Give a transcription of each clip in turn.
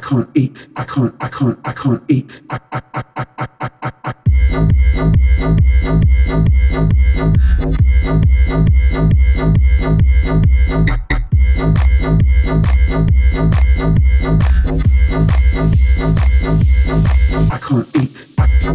can't eat, I can't eat, I can't eat.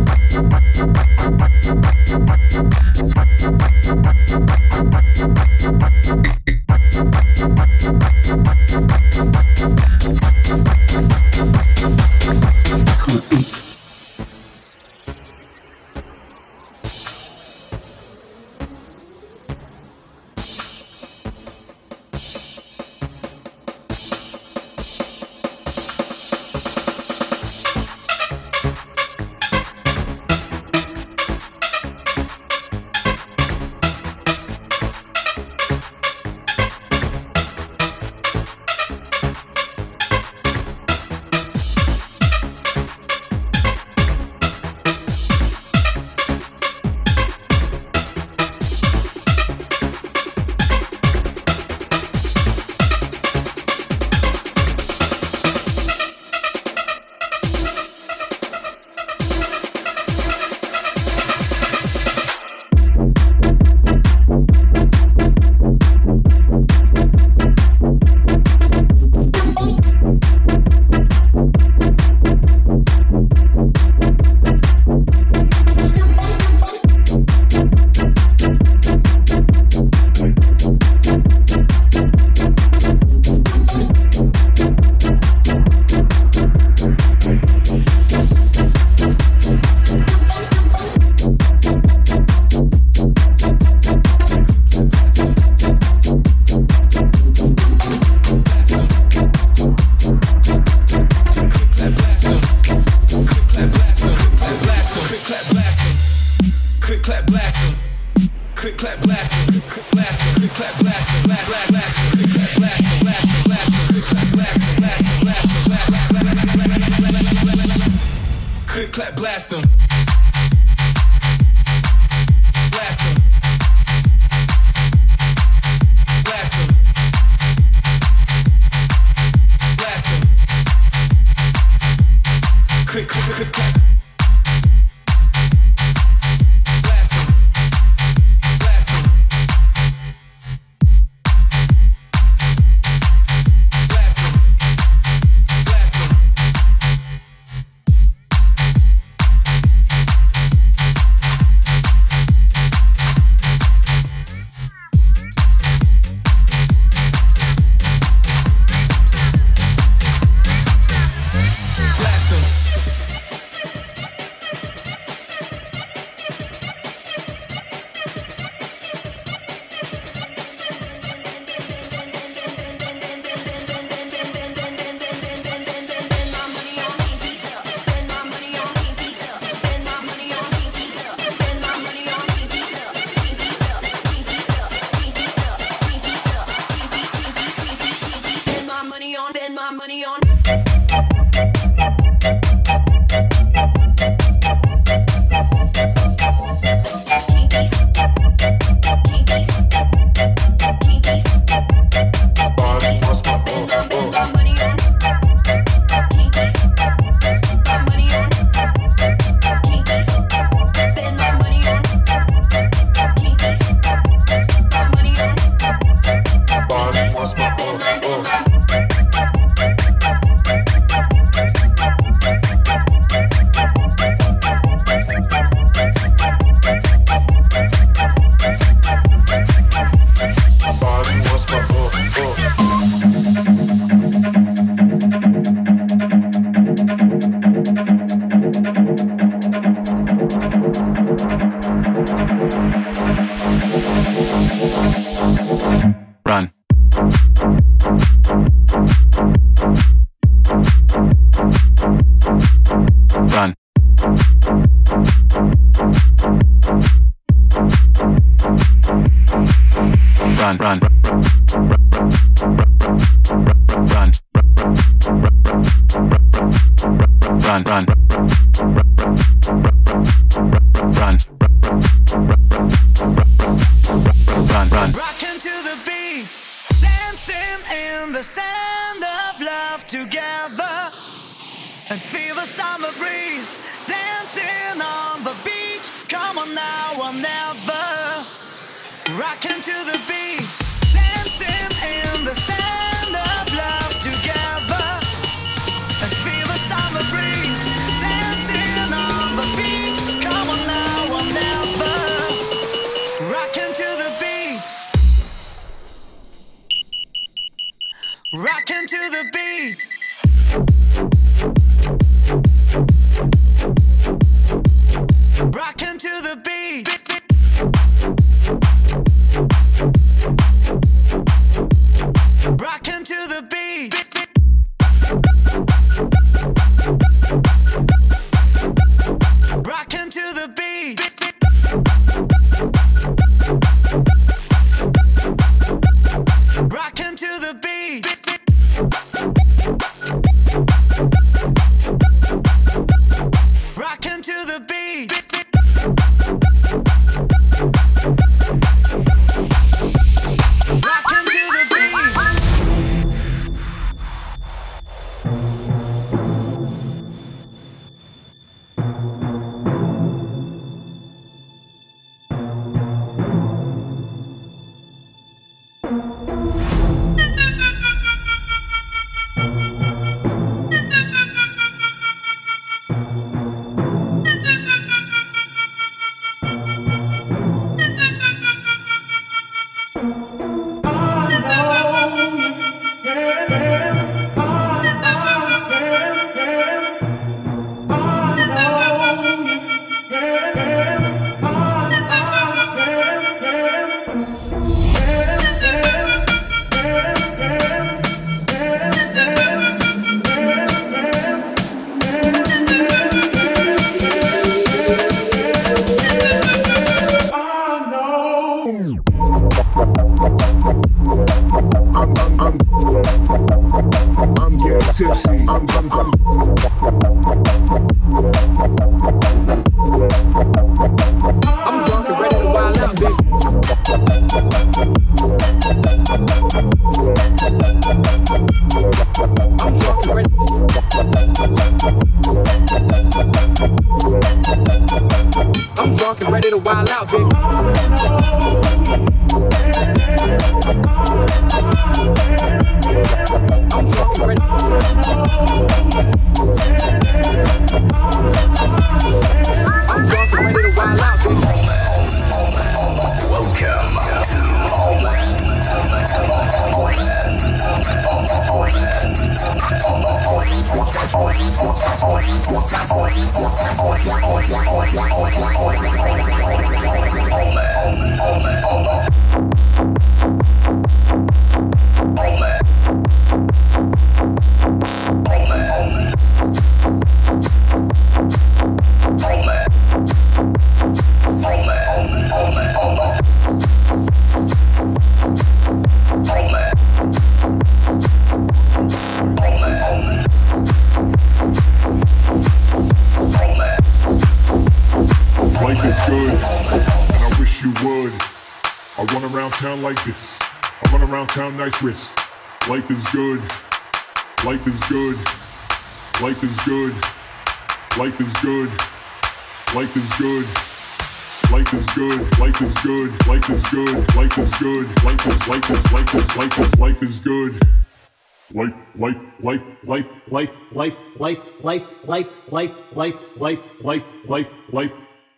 Run. Run. Run, run, run, run, run, run. Rockin' to the beat, dancing in the sound of love together. and feel the summer breeze dancing on the beach. Come on now or never, rocking to the beat, dancing in the sand of love together, and feel the summer breeze dancing on the beach. Come on now or never, rocking to the beat, rocking to the beat. Rockin' to the beat. Rockin' to the beat. Rockin' to the beat. Rockin' to the beat. Rockin' to the beat. Rockin' to the beat. I'm getting tipsy. I'm drunk and ready to wild out, bitch. I'm drunk and ready. I'm drunk and ready to wild out, bitch. I'm drunk and ready. I'm drunk and ready to wild out, bitch. Welcome to Life is good, and I wish you would. I run around town like this. I run around town, nice wrist. Life is good. Life is good. Life is good. Life is good. Life is good. Life is good. Life is good. Life is good. Life is good. Life is life is life is life is life is good. Life life life life life life life life life life life life life life life.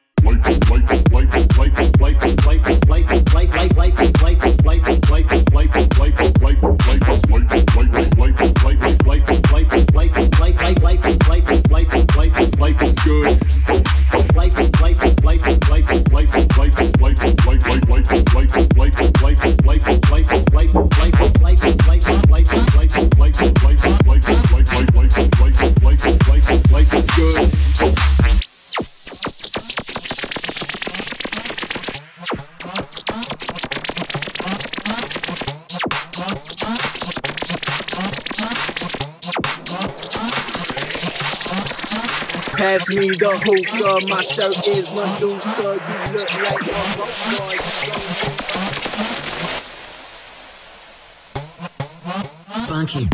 Pass me the hookah, my shirt is Medusa. You look like a boy. Funky.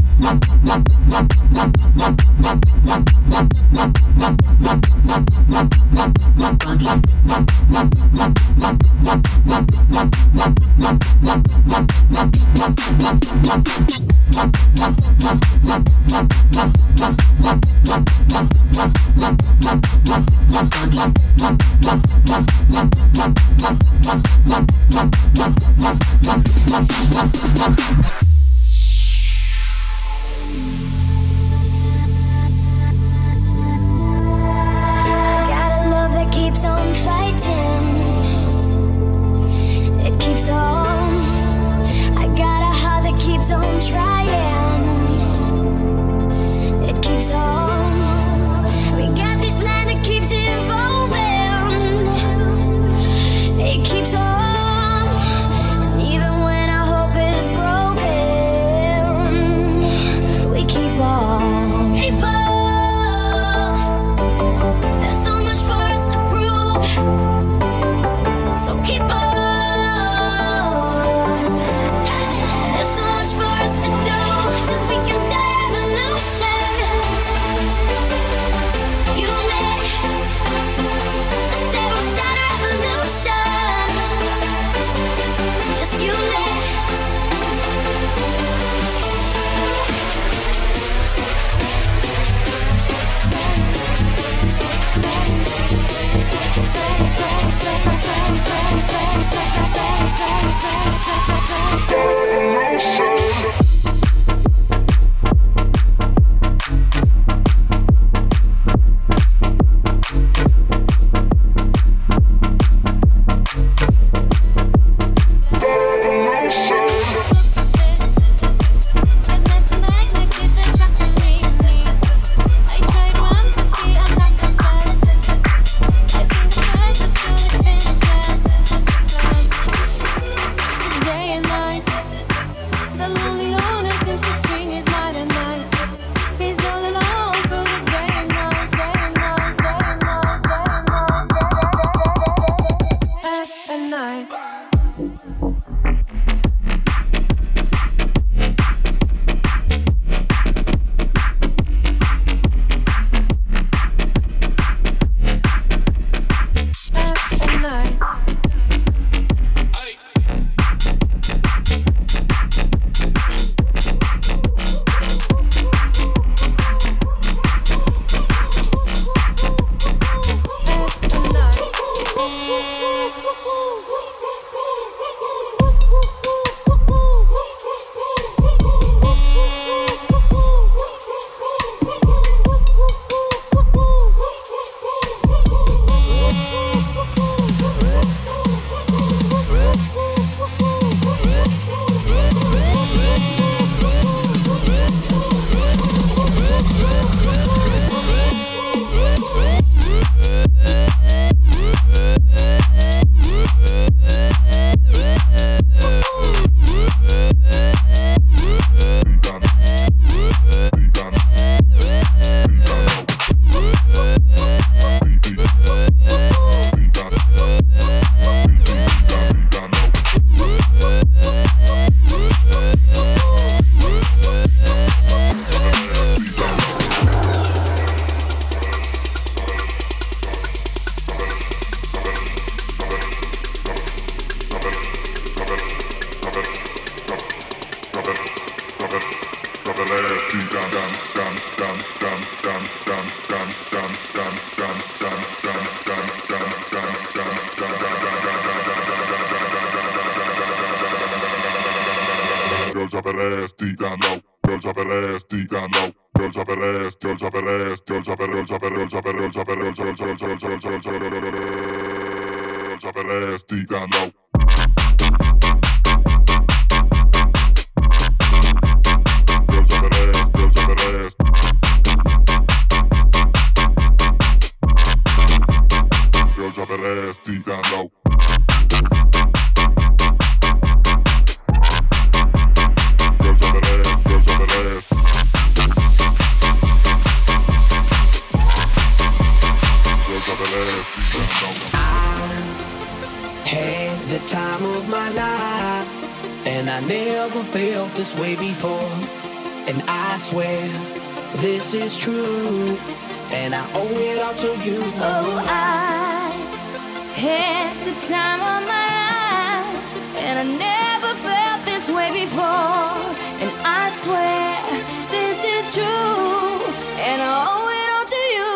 And I never felt this way before. and I swear this is true, and I owe it all to you. Oh, I had the time of my life, and I never felt this way before, and I swear this is true, and I owe it all to you.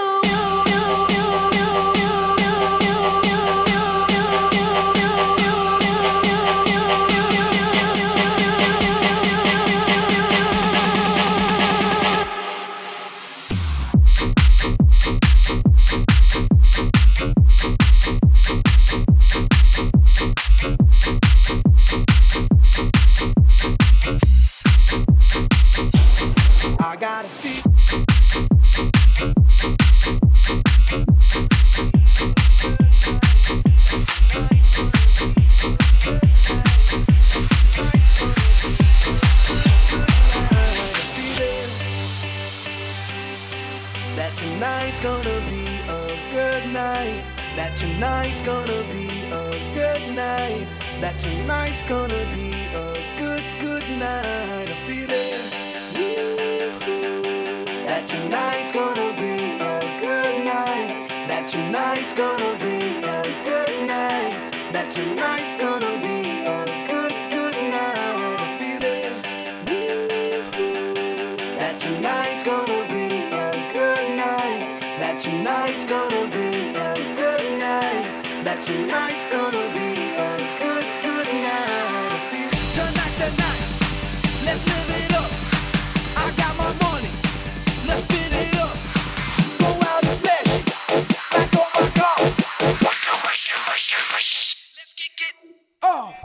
I gotta feel. That tonight's gonna be a good night. That tonight's gonna be a good night. That tonight's gonna be a good night. I feel it. That tonight's gonna be a good night. That tonight's gonna be a good night. That tonight's gonna be a good night. I feel it. That tonight's gonna be a good night. That tonight's gonna be a good night. That tonight's gonna be a good night. Tonight's the night. Let's live it up. I got my money. Let's spin it up. Go out and smash it. Back on my car. Let's kick it off.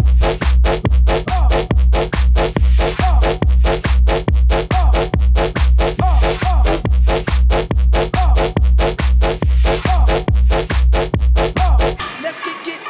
Let's kick it.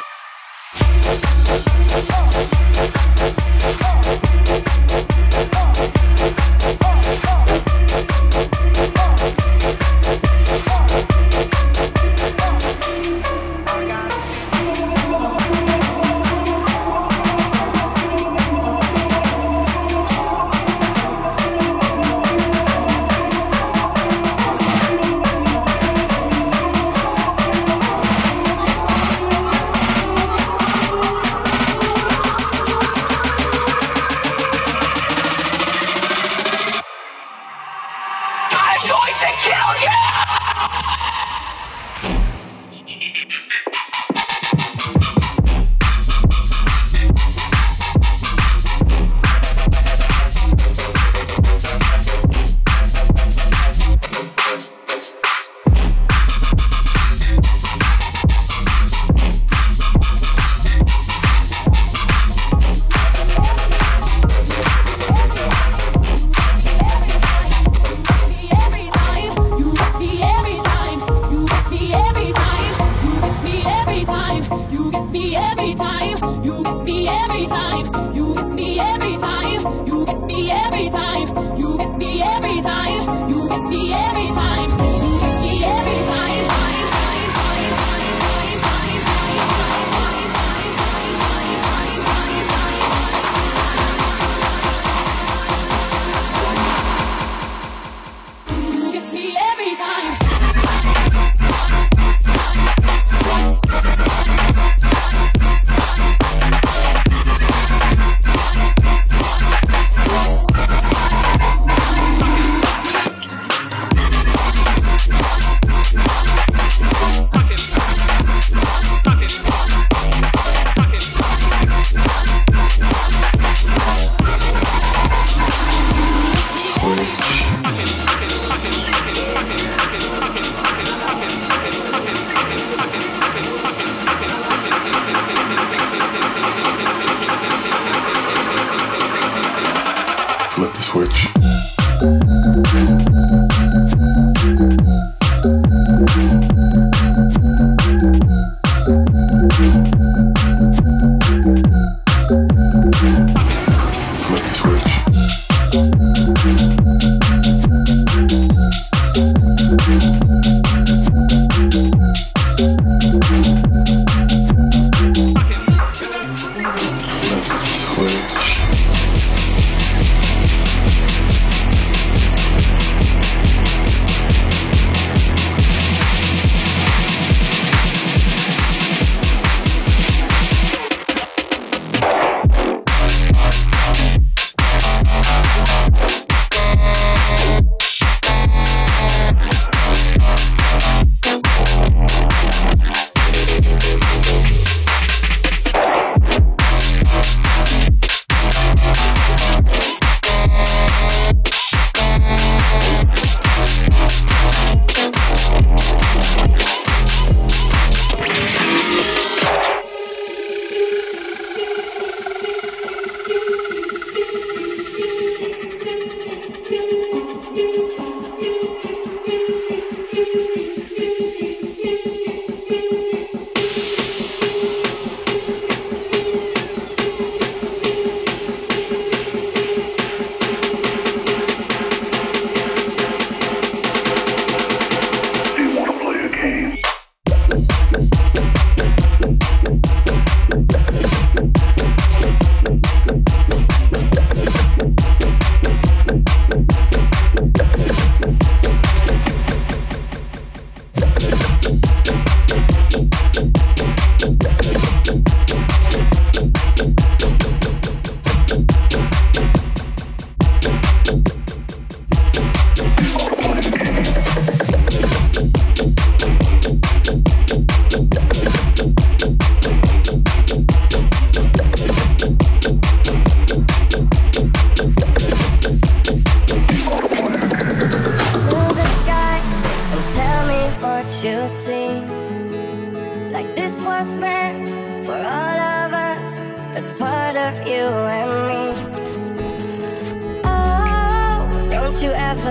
Flip the switch. Flip the switch. Flip the switch.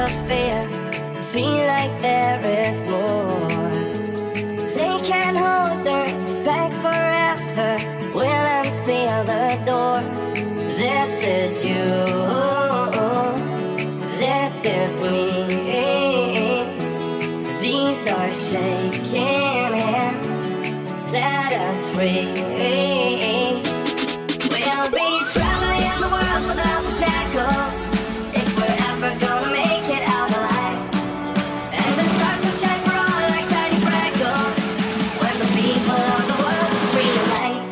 the fear, feel like there is more. They can't hold us back forever, we'll unseal the door. This is you, this is me. These are shaking hands, set us free. We'll be traveling the world without the shackles, if we're ever gonna make it out alive. And the stars will shine for all like tiny freckles, when the people of the world reunite.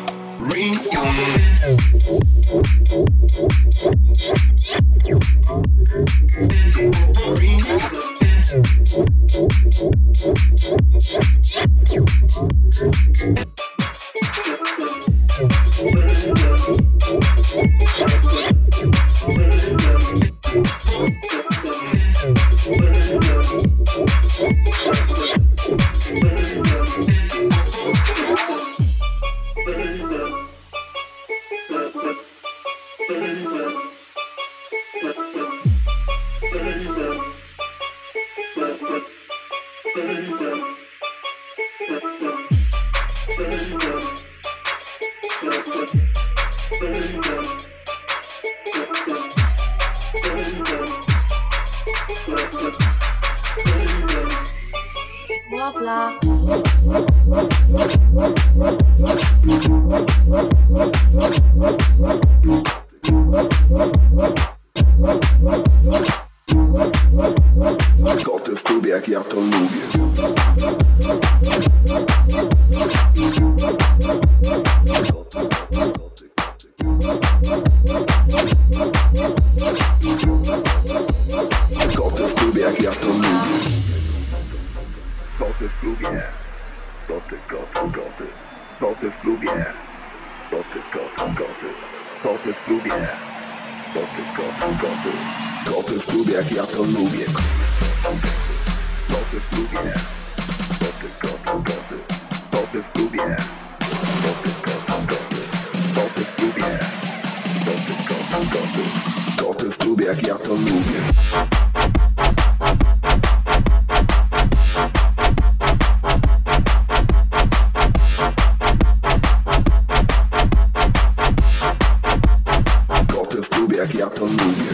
Koty w klubie, jak ja to lubię. Koty w klubie, jak ja to lubię. Koty w klubie. Koty, koty, koty. Koty w klubie. Koty, koty, koty. Koty w klubie. Koty, koty, koty. Koty w klubie, jak ja to lubię. Koty w klubie. Koty, koty, koty. Koty w klubie. Koty, koty, koty. Koty w klubie. Koty, koty, koty. Koty w klubie, jak ja to lubię. Koty w klubie, jak ja to lubię.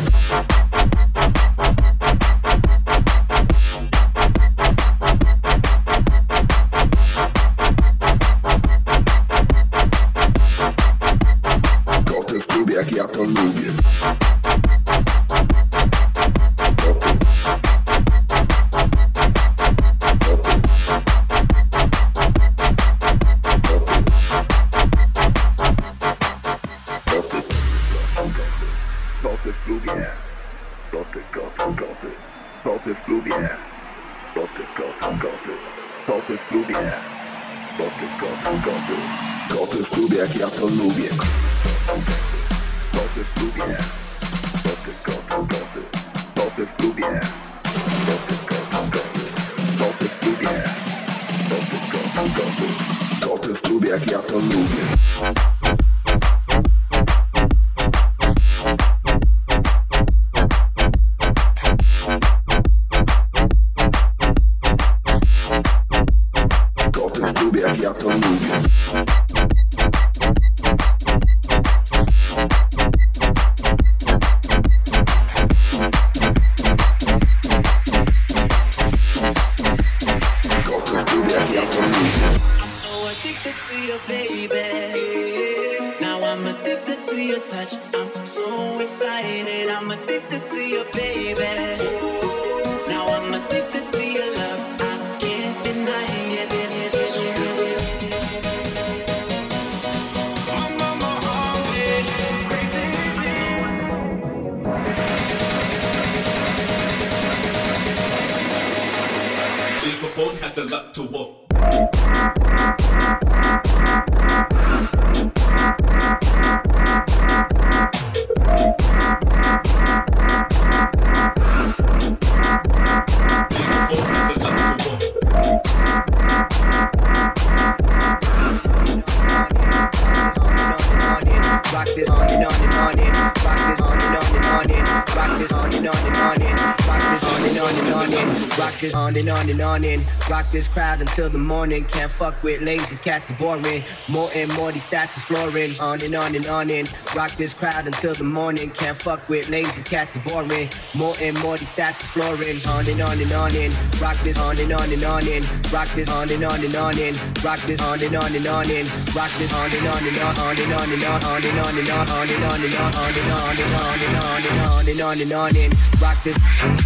Koty w klubie, jak ja to lubię. Koty. Koty. Koty. Koty. Koty w klubie. Koty, koty, koty. Koty w klubie. Koty, koty, koty. Koty w klubie. Koty, koty, koty. Koty w klubie, jak ja to lubię. Koty w klubie. Koty, koty, koty. Koty w klubie. Koty, koty, koty. Koty w klubie. Koty, koty, koty. Koty w klubie, jak ja to lubię. Koty w klubie, jak ja to lubię. Koty w klubie, jak ja to lubię. So addicted to your baby. Now I'm addicted to your touch. I'm so excited. I'm addicted to your baby. Now I'm addicted to your love. I can't deny it. Phone has a lot to offer. Practice on the morning, practice on the morning, practice on the morning, practice on Rock this on and on and on and rock this crowd until the morning. Can't fuck with lames, these cats are boring. More and more, these stats is flooring. On and on and on and rock this crowd until the morning. Can't fuck with lames, these cats are boring. More and more, these stats is flooring. On and on and on and rock this on and on and on and rock this on and on and on and rock this on and on and on and rock this on and on and on and on and on and on and on and on and on and on and on and on and on and on and on and rock this.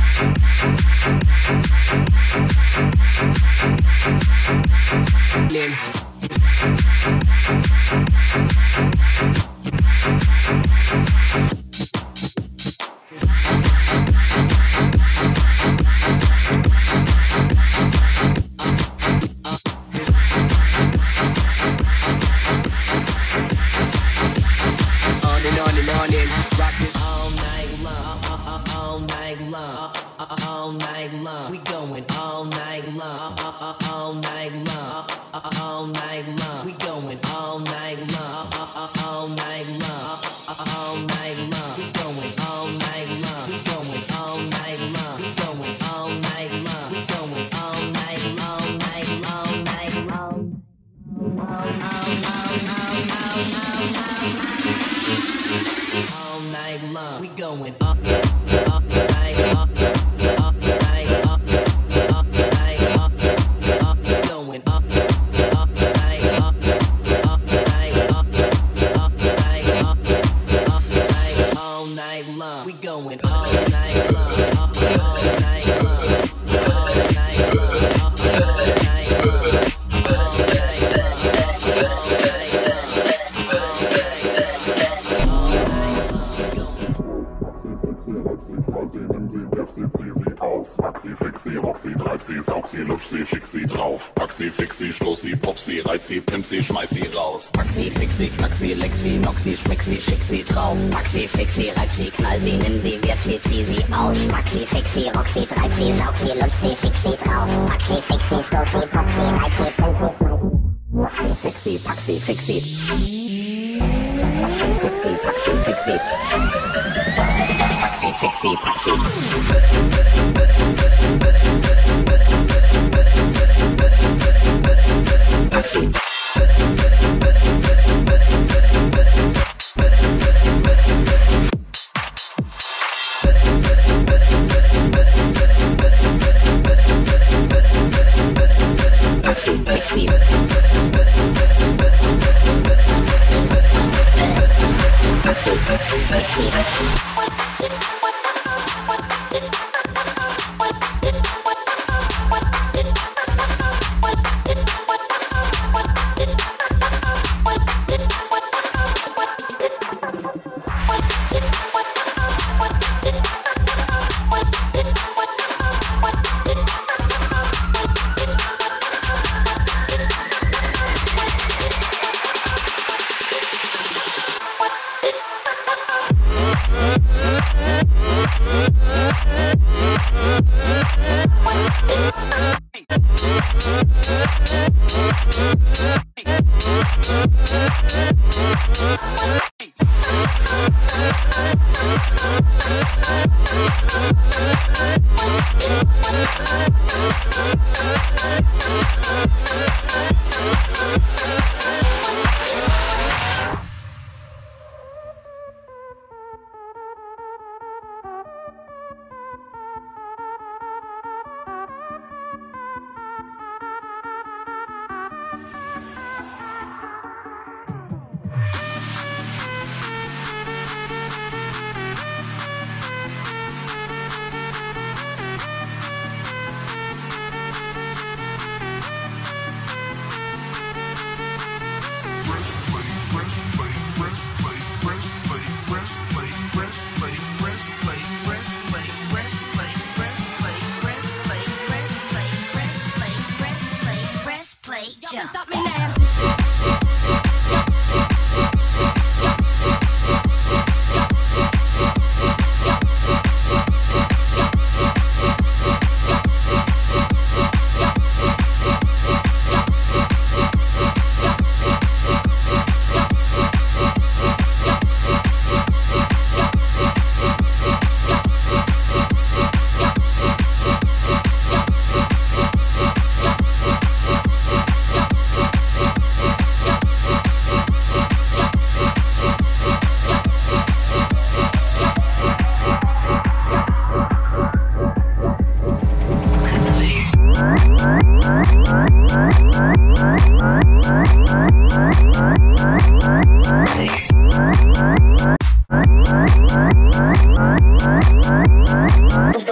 Schmeiß sie raus. Maxi, Fixi, Knaxi, Lexi, Noxi, schmeck sie, schick sie drauf. Maxi, Fixi, reib sie, knall sie, nimm sie, wirf sie, zieh sie aus. Maxi, Fixi, rock sie, treib sie, saug sie, lutsch sie, schick sie drauf. Maxi, Fixi, stoß sie, pop sie, reib sie, pimp sie, schmeiß sie. Fixi, Paxi, Fixi. Fixi, Paxi, Fixi. Paxi, Fixi, Paxi. Paxi.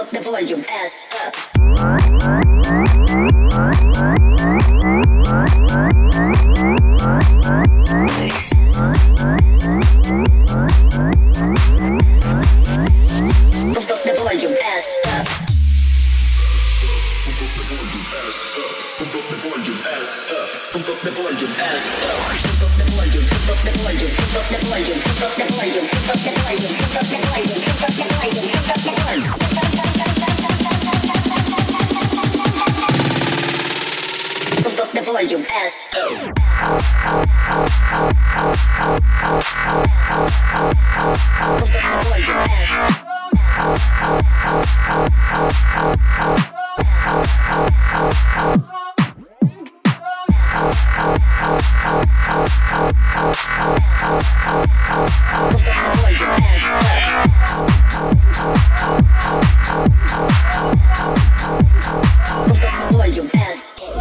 up the volume, ass up. Pump up the volume, ass up. Pump up the volume, ass up. Pump up the volume, ass up. Pump up the volume, pump up the volume, pump up the volume, pump up the volume, pump up the volume, pump up the volume, pump up the volume, pump up the volume. Pump up the volume, ass up. Pump up the volume, ass up. Volume ass.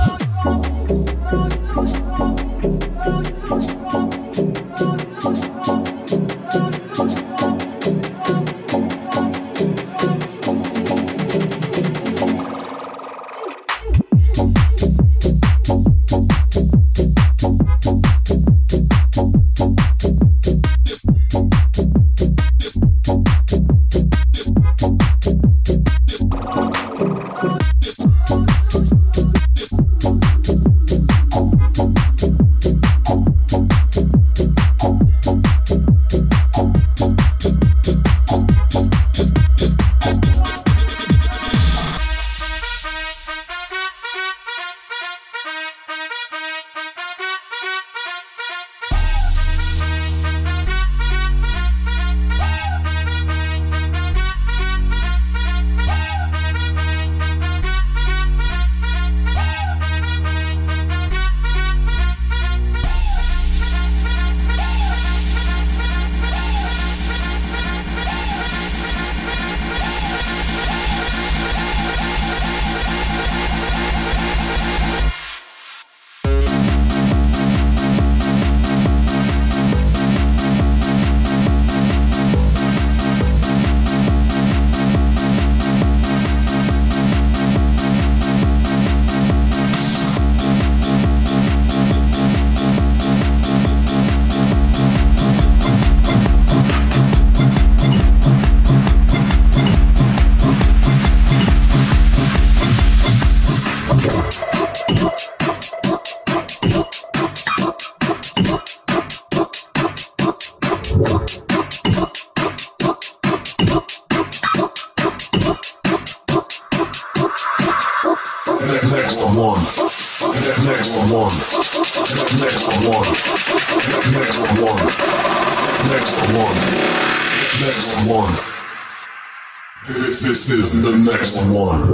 This is the next one.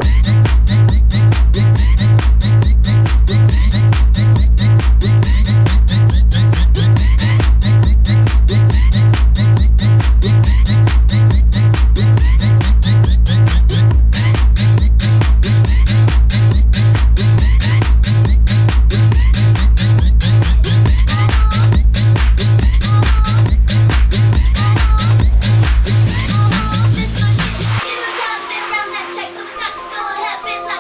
Around that track, so it's not just gonna happen.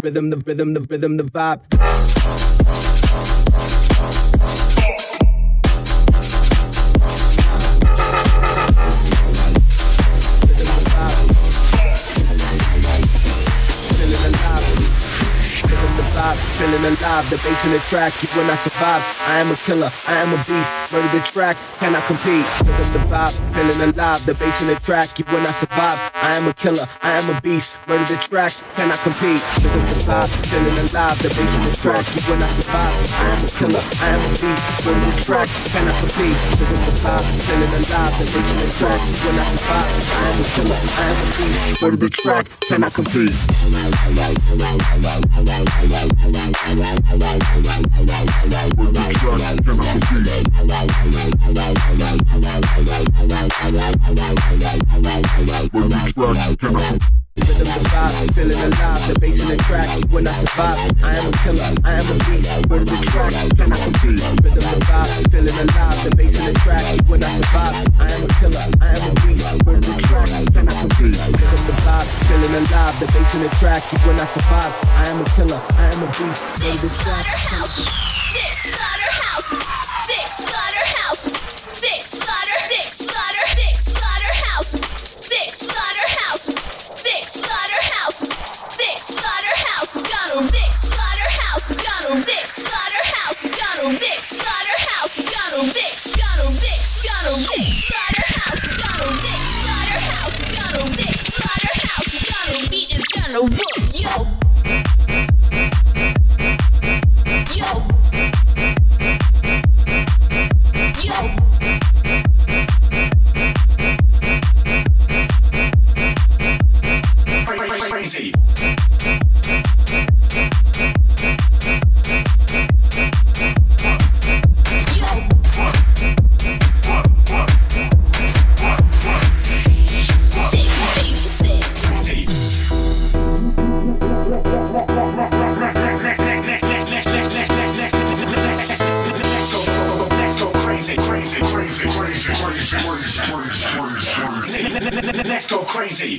the vibe. Feeling alive, the bass in the track, you will not survive. I am a killer, I am a beast, murder the track, cannot compete. Rhythm the vibe, feeling alive, the bass in the track, you will not survive. I am a killer, I am a beast, murder the track, cannot compete. Rhythm the vibe, feeling alive, the bass in the track, you will not survive. I am a killer, I am a beast, murder the track, cannot compete. Rhythm the vibe, feeling alive, the bass in the track, you will not survive. I am a killer, I am a beast, murder the track, cannot compete. Rhythm the vibe, feeling alive, the bass in the track, you will not survive. I am a killer, I am a beast, murder the track, cannot compete. Rhythm the vibe, feeling alive, the bass in the track, you will not survive. I am a killer, I am a beast, murder the track, cannot compete. Rhythm the vibe, feeling alive, the bass in the track, you will not survive. I am a killer, I am a beast, murder the track. Thick slaughterhouse, thick slaughterhouse, thick slaughterhouse, thick slaughterhouse, thick slaughterhouse, thick slaughterhouse, thick slaughterhouse, got 'em, thick slaughterhouse, got 'em, thick slaughterhouse, got 'em, thick slaughterhouse, got 'em, thick, got 'em, thick, got 'em, thick slaughterhouse, got 'em, thick slaughterhouse, got 'em, thick slaughterhouse, got 'em, beat is gonna whoop, yo. Crazy. Let's go crazy.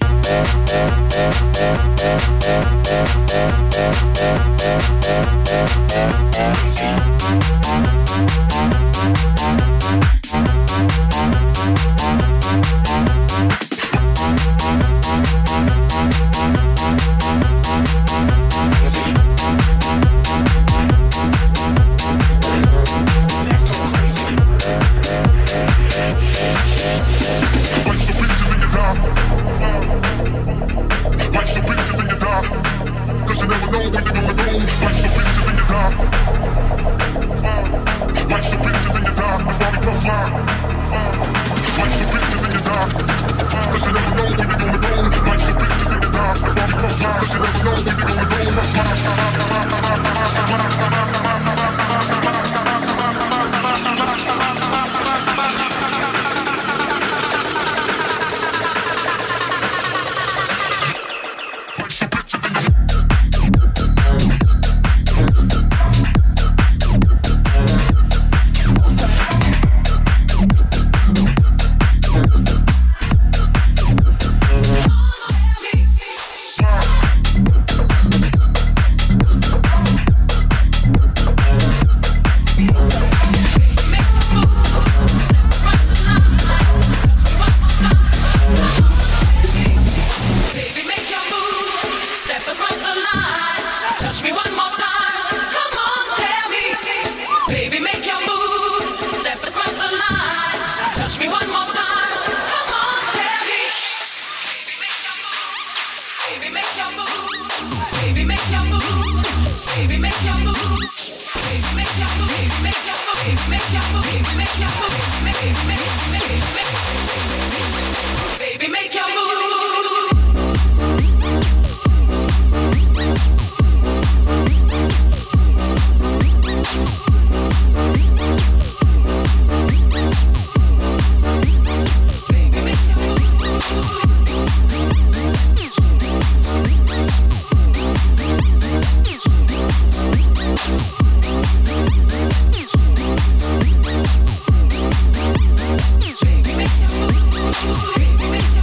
Baby, make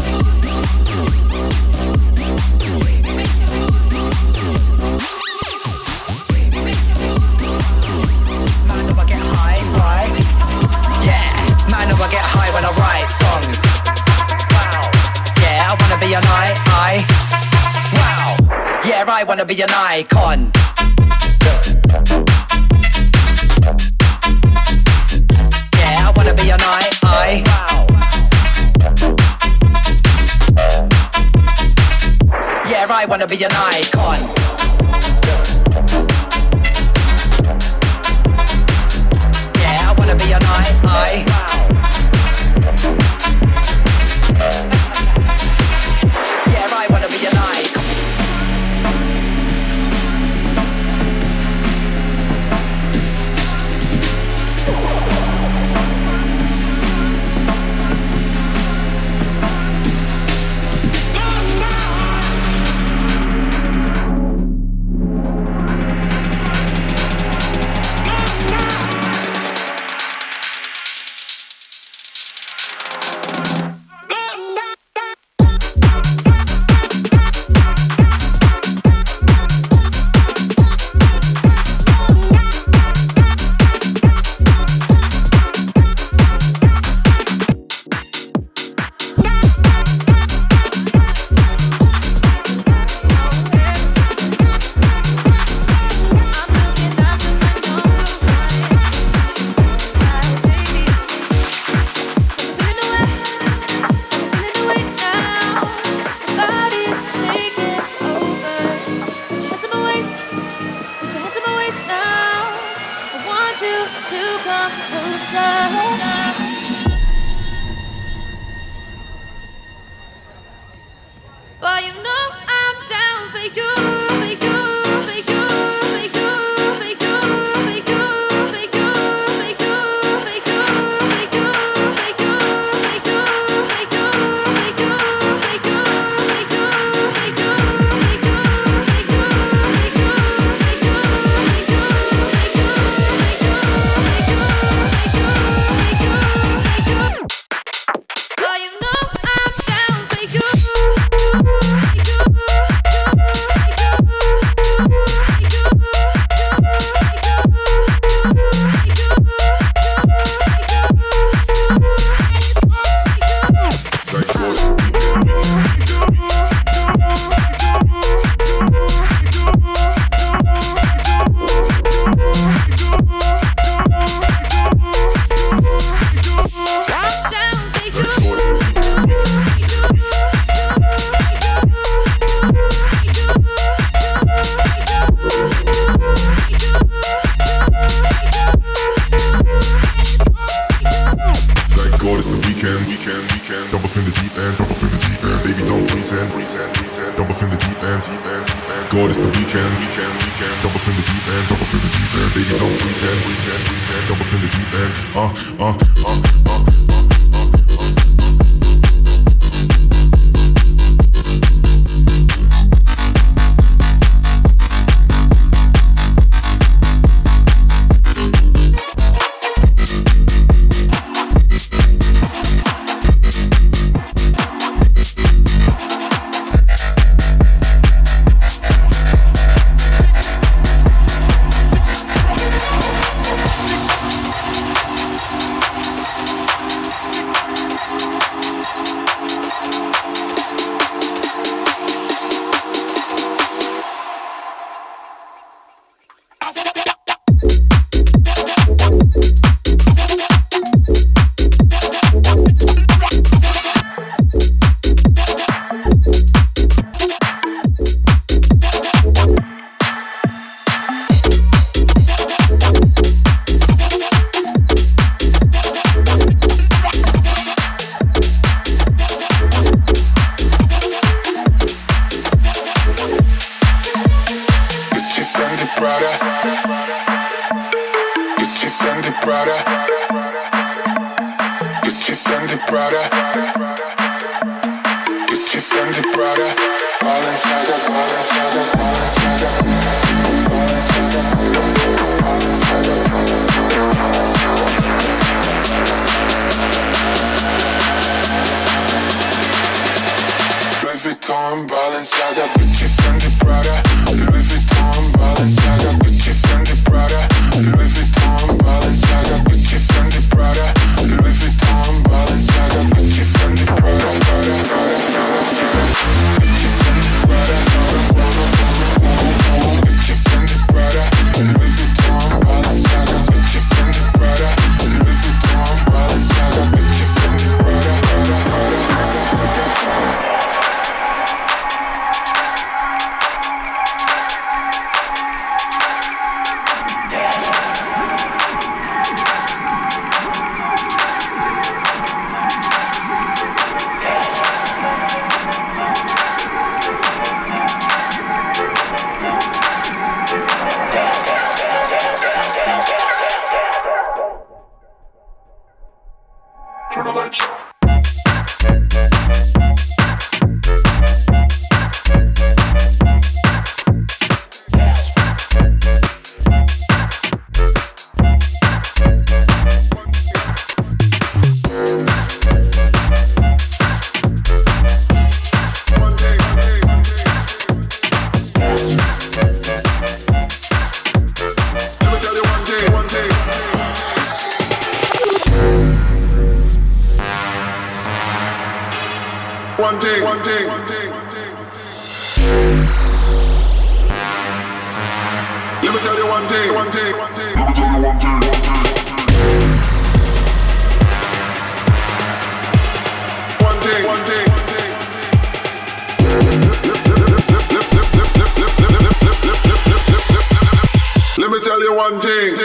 be an wow. Yeah, I wanna be an icon. Yeah, I wanna be an Yeah, I wanna be an icon. Yeah, I wanna be an Yeah, I wanna be an icon. Let me tell you one thing. Let me tell you one thing. Let me tell you one thing.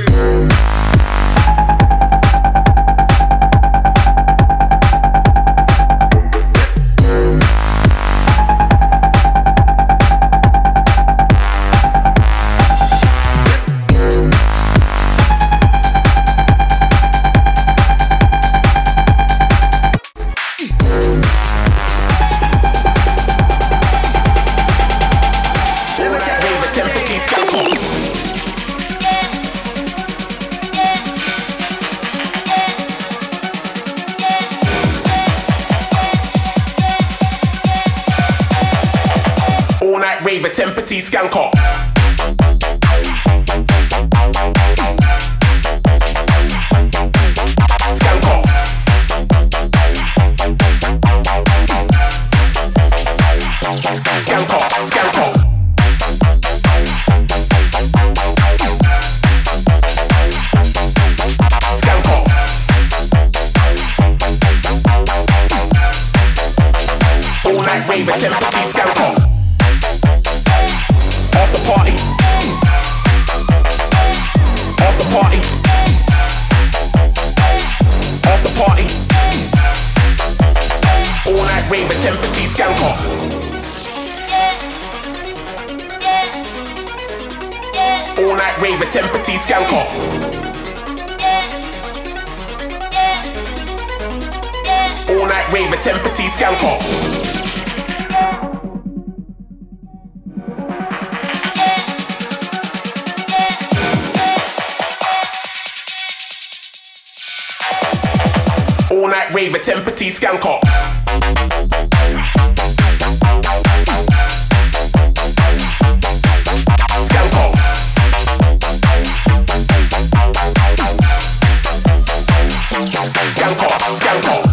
Rave at Tempety Skanker. Skanker. Skanker. Skanker. Skanker. All night rave at Tempety Skanker. Off the party. Off the party. Off the party. All night rave at Tempety Skanker. All night rave at Tempety Skanker. All night rave at Tempety Skanker. All night rave at Tempety Skanker. Skanker. Skanker. Skanker.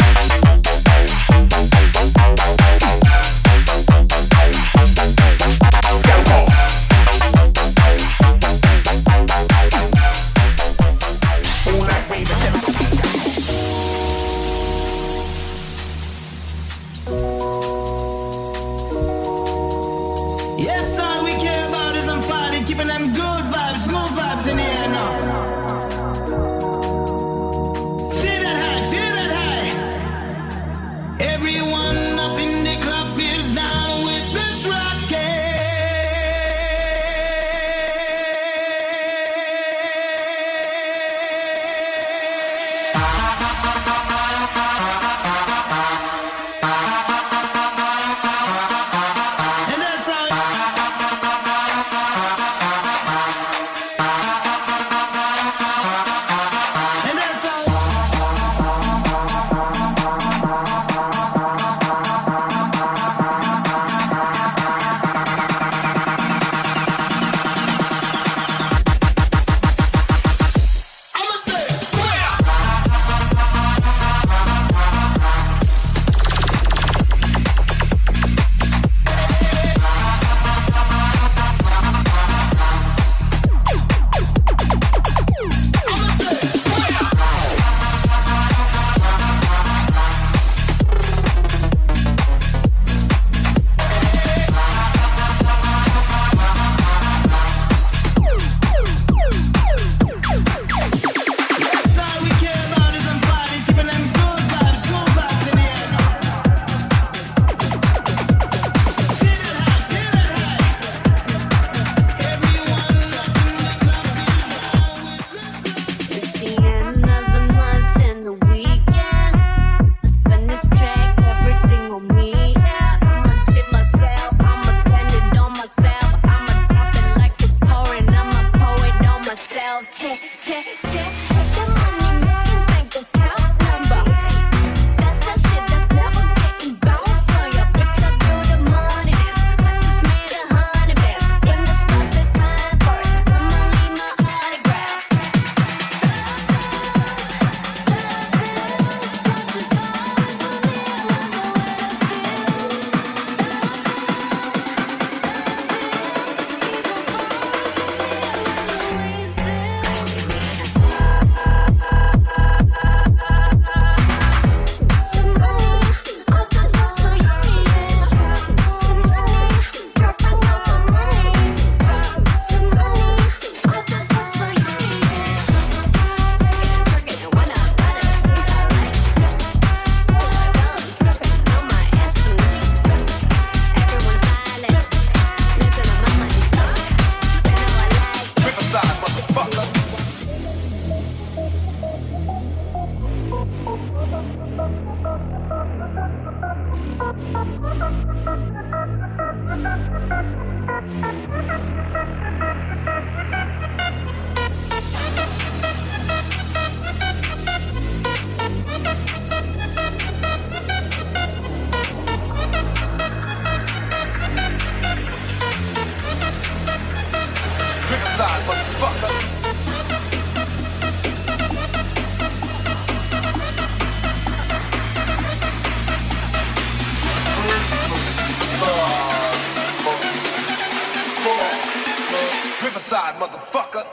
Skanker. All night rave at Tempety Yes, all we care about is some party, keeping them good vibes in the air now. Feel that high. Everyone up in the club is down with this rocket. And that's how Riverside, motherfucker.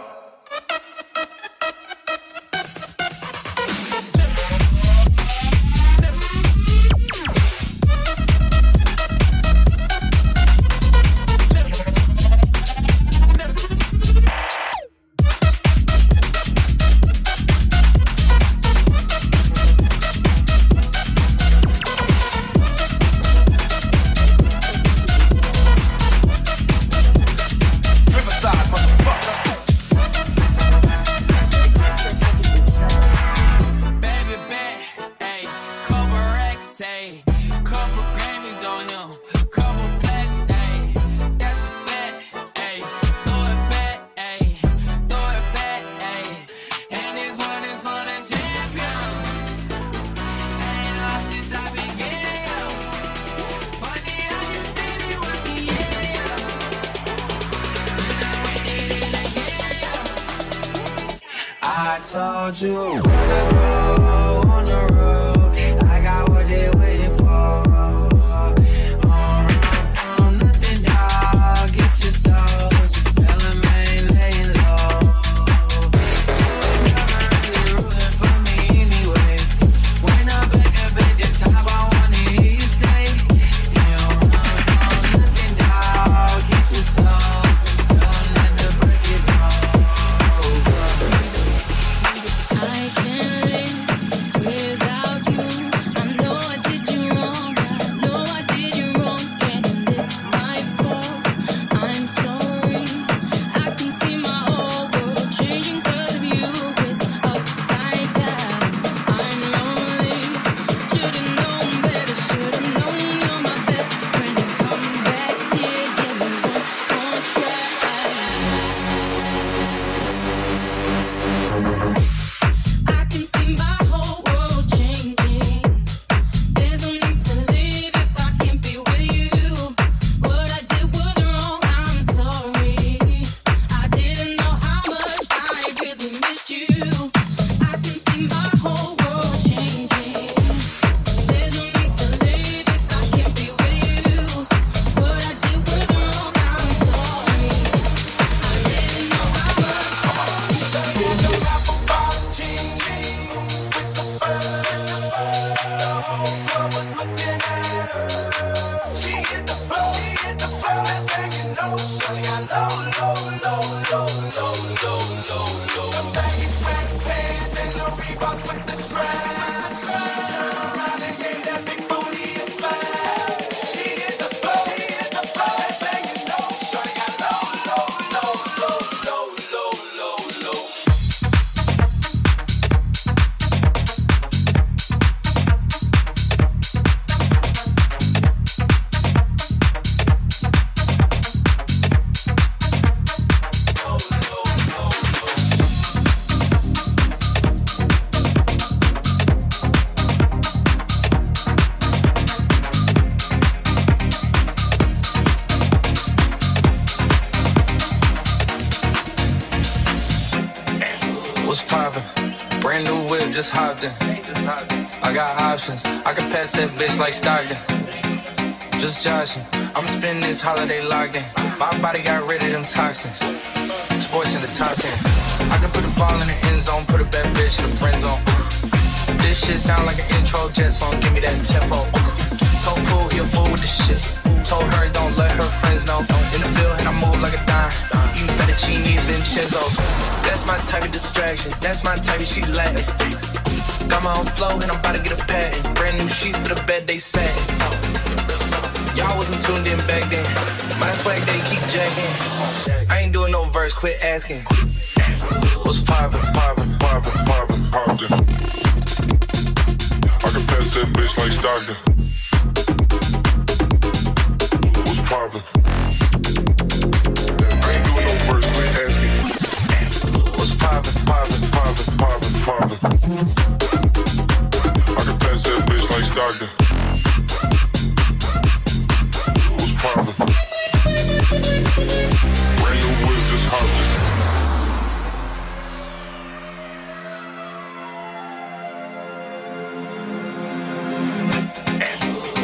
I told you when I go on the road, I got what they waiting for. Don't run from nothing, dog. Get your soul, just tell them I ain't laying low. You was never really rooting for me anyway. When I'm back up at the top, I wanna hear you say, you don't run from nothing, dog. Get your soul, just tell them that the break is over. I can't live without you. I know I did you wrong. I know I did you wrong, and it's my fault. I'm sorry. I can see my whole world changing 'cause of you. It's upside down. I'm lonely. Should've known better. Should've known you're my best friend. And come back here, give me one more try. I can see my whole world changing. There's no need to live if I can't be with you. What I did was wrong, I'm sorry. I didn't know how much I really missed you. I can see my whole world changing. There's no need to live if I can't be with you. What I did was wrong, I'm sorry. I didn't know how much. What's poppin'? Brand new whip, just hopped in. I got options, I can pass that bitch like Stockton. Just joshing, I'm spending this holiday locked in. My body got rid of them toxins. Sports in the top 10. I can put the ball in the end zone, put a bad bitch in the friend zone. This shit sound like an intro jet song, give me that tempo. Told Pooh he a fool with the shit. Told her don't let her friends know. In the field and I move like a dime. Eating fettuccine, Vincenzo's. That's my type of distraction. That's my type of she lacks. Got my own flow and I'm about to get a patent. Brand new sheets for the bed they sat. Y'all wasn't tuned in back then. My swag they keep jacking. I ain't doing no verse, quit asking. What's poppin', poppin', poppin', poppin', poppin'? I can pass that bitch like Stockton.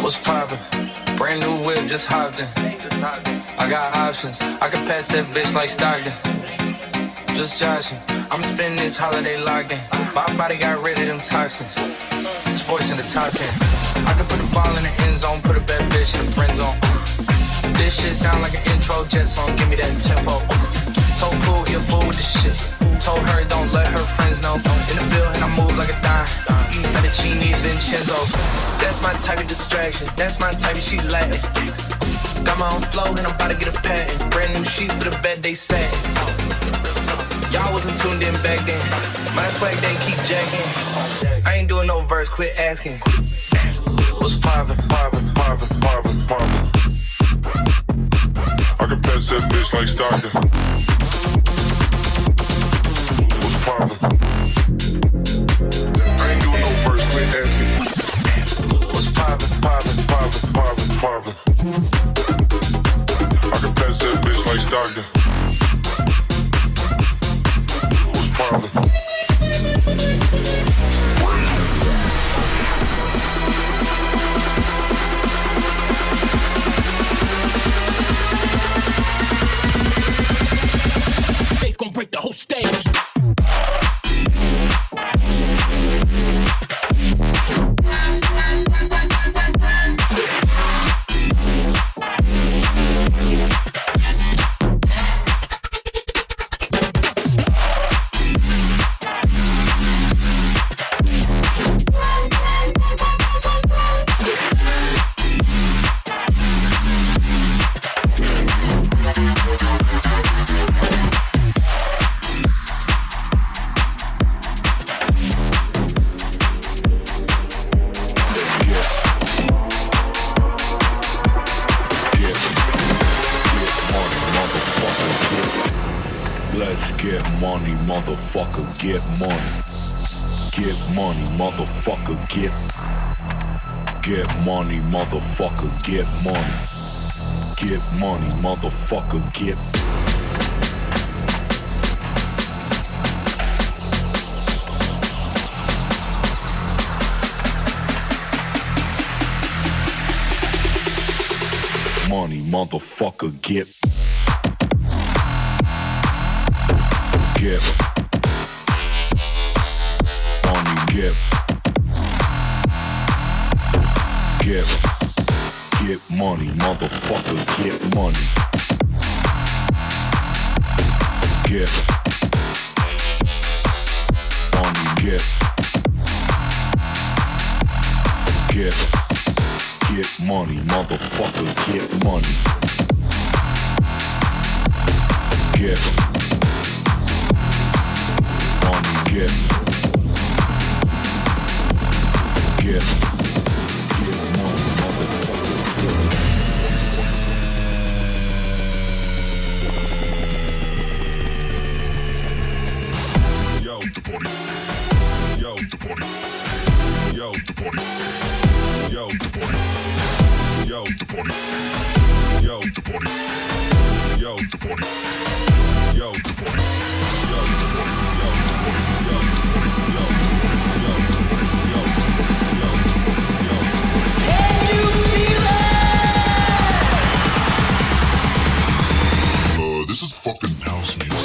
What's poppin'? Brand new whip, just hopped in. I got options, I can pass that bitch like Stockton. Just joshing, I'm spending this holiday locked in. My body got rid of them toxins. Sports in the top 10. I can put the ball in the end zone, put a bad bitch in the friend zone. This shit sound like an intro jet song, give me that tempo. Told Pooh, he a fool with the shit. Told her don't let her friends know. In the building, I move like a dime. Eating fettuccine, Vincenzo's. That's my type of distraction. That's my type of she Latin. Got my own flow and I'm about to get a patent. Brand new sheets for the bed they satin. Y'all wasn't tuned in back then. My swag they keep jacking. I ain't doing no verse, quit asking. What's poppin', poppin', poppin', poppin', poppin'? I can pass that bitch like Stockton. What's poppin'? I ain't doing no verse, quit asking. What's poppin', poppin', poppin', poppin', poppin'? I can pass that bitch like Stockton. What's poppin'? Bass gon' break the whole stage. Motherfucker, get money. Get money, motherfucker, get money, motherfucker, get money. Get money, motherfucker, get. Money, motherfucker, get. Get money, get money, motherfucker, get money. Get money, get money, motherfucker, get money. Get Get money, motherfucker, get. Yo, the party. Yo, the party. Yo, the party. Yo, the party. Yo, the party. Yo, the party. Yo, the party. Yo, the party. This is fucking house music.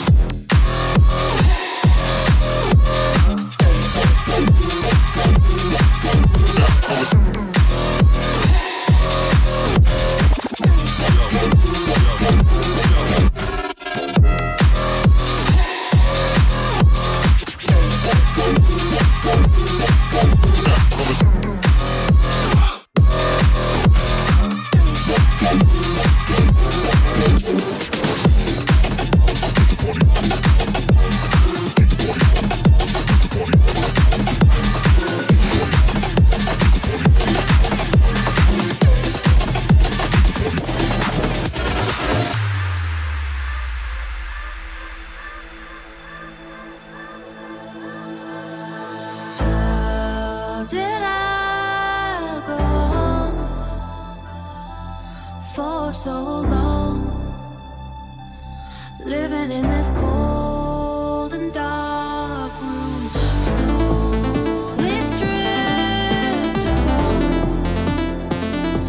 So long, living in this cold and dark room, slowly stripped to bones.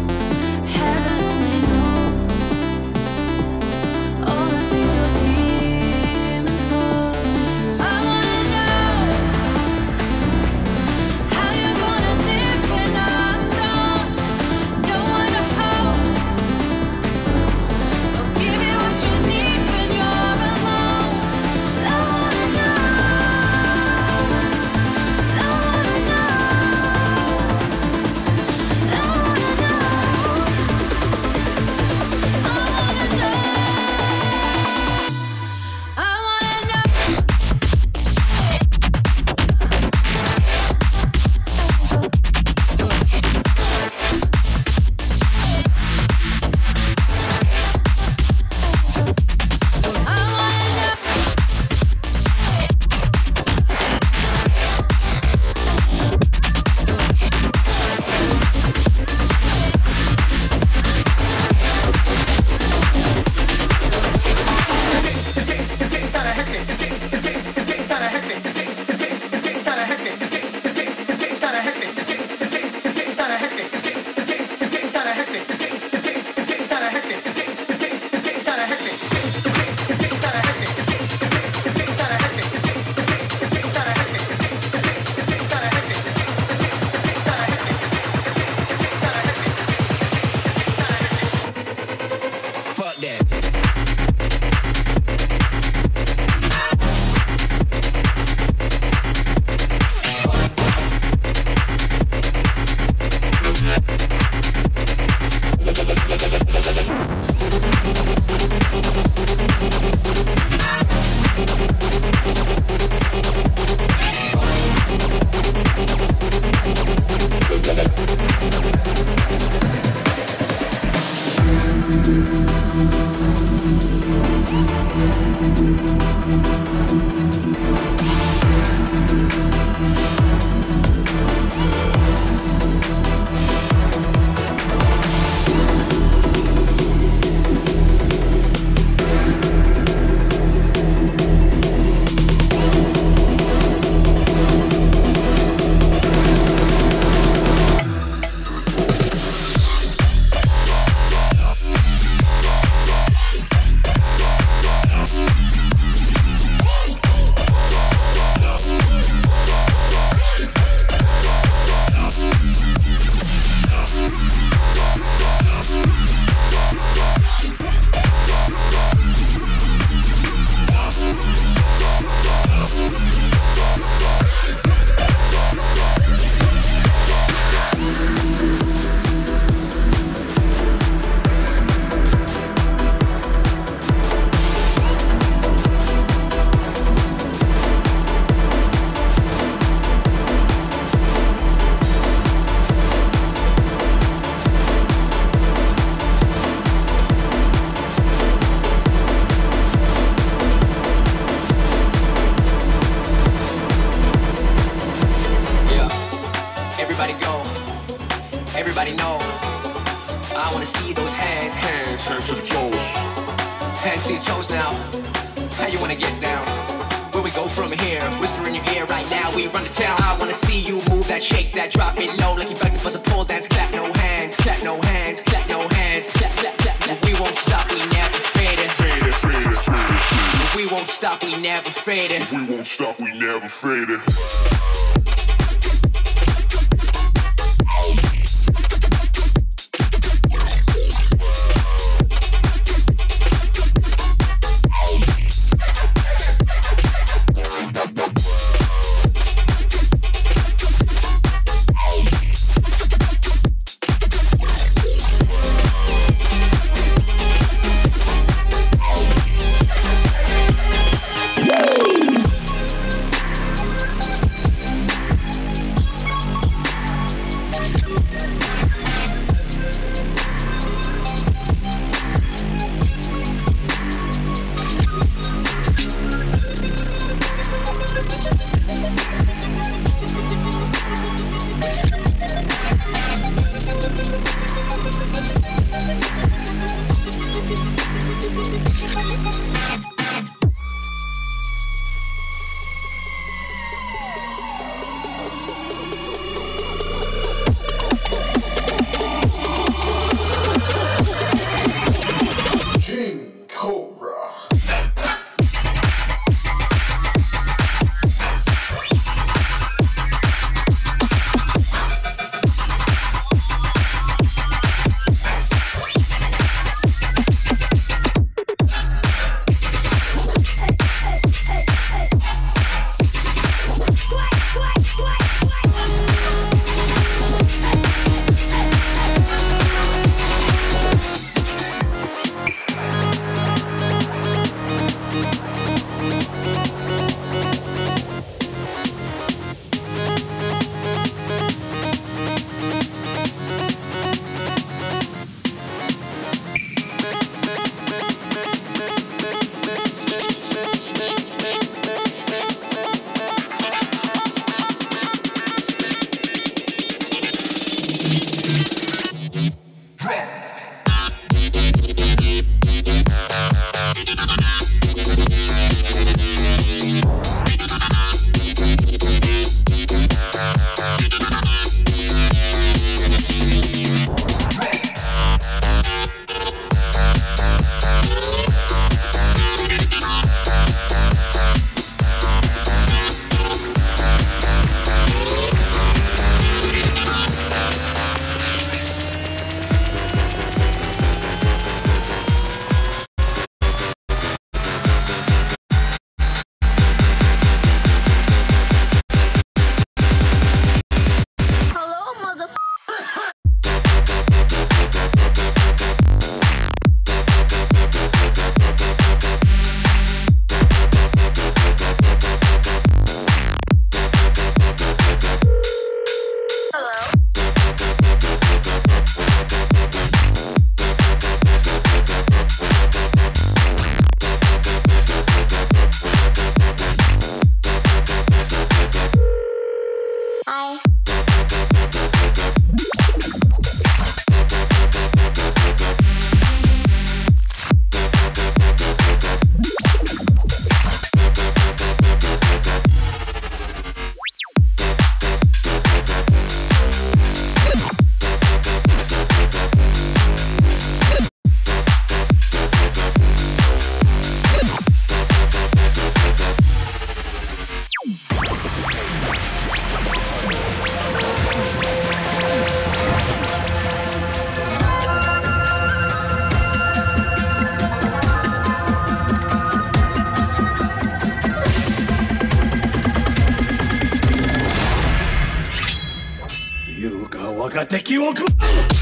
敵を食う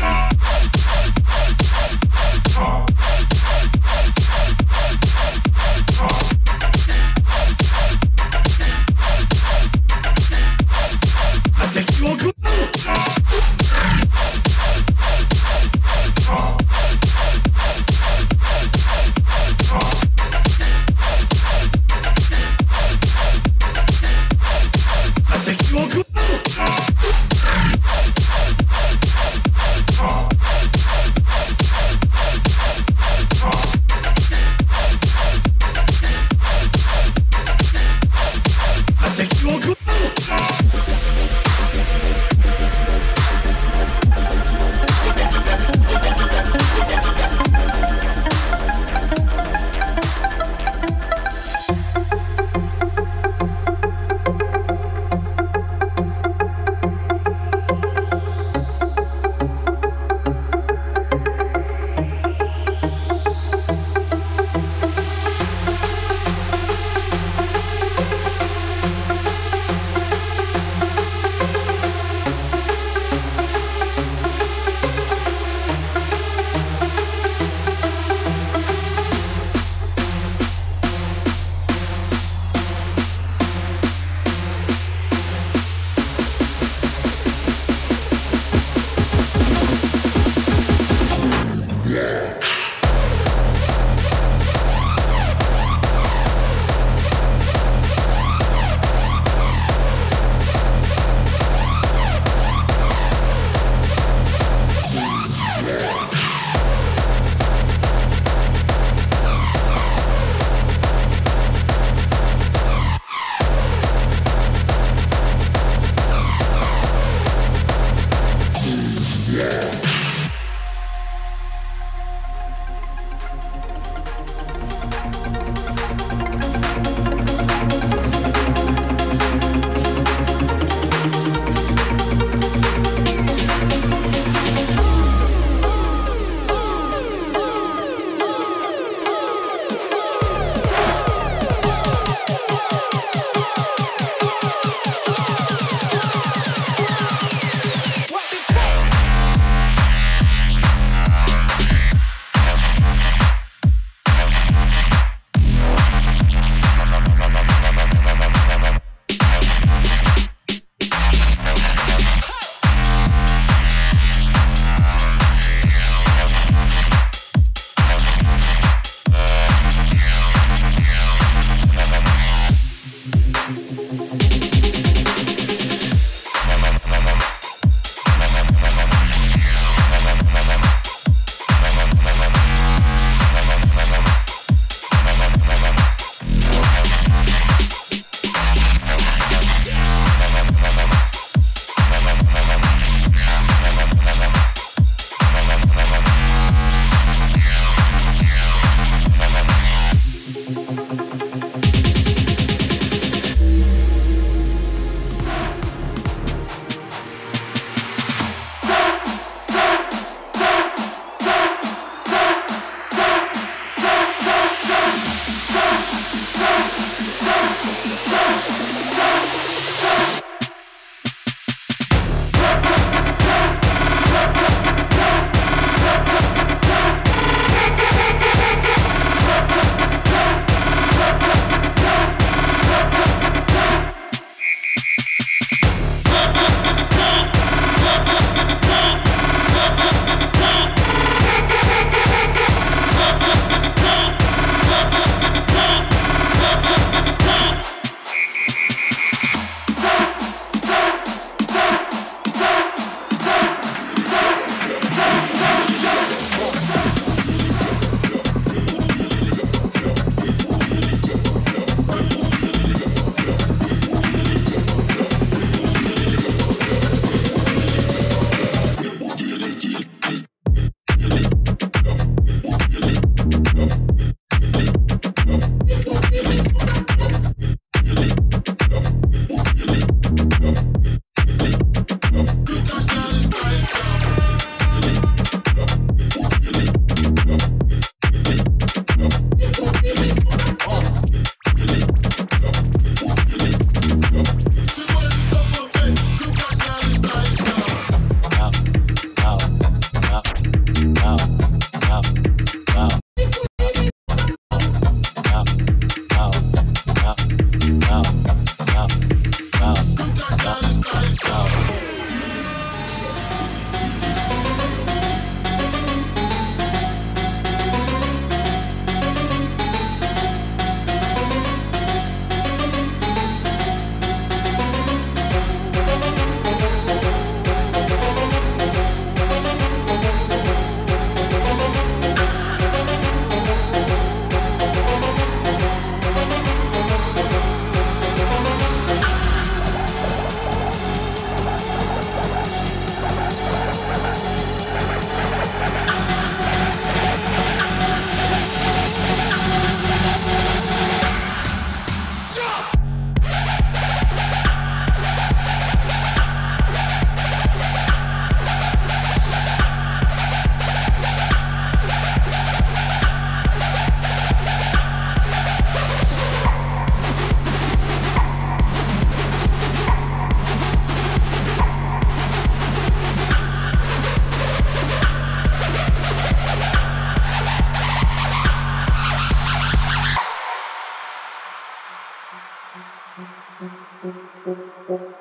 敵を食う敵を食う敵を食う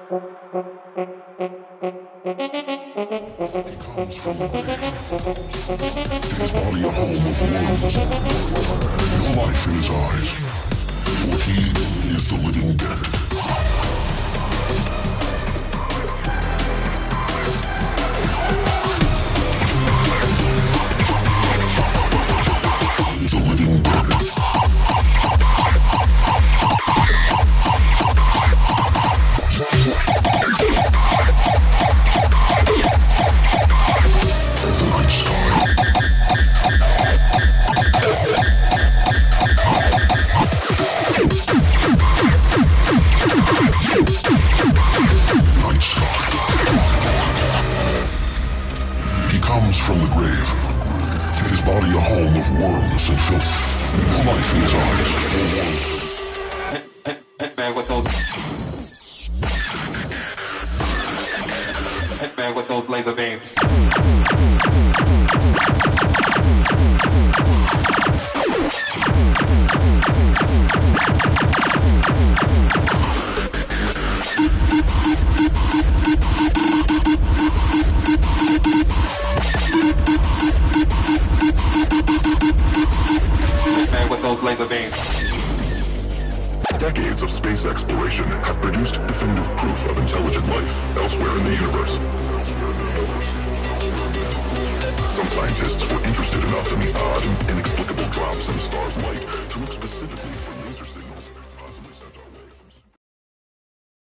Body a home of worms. Your life in his eyes. For he is the living dead. The living dead. The night sky. Night sky. He comes from the grave. His body a home of worms and filth. The life in his eyes. Man with those. Man with those laser beams. Man with those laser beams. Decades of space exploration have produced definitive proof of intelligent life elsewhere in the universe.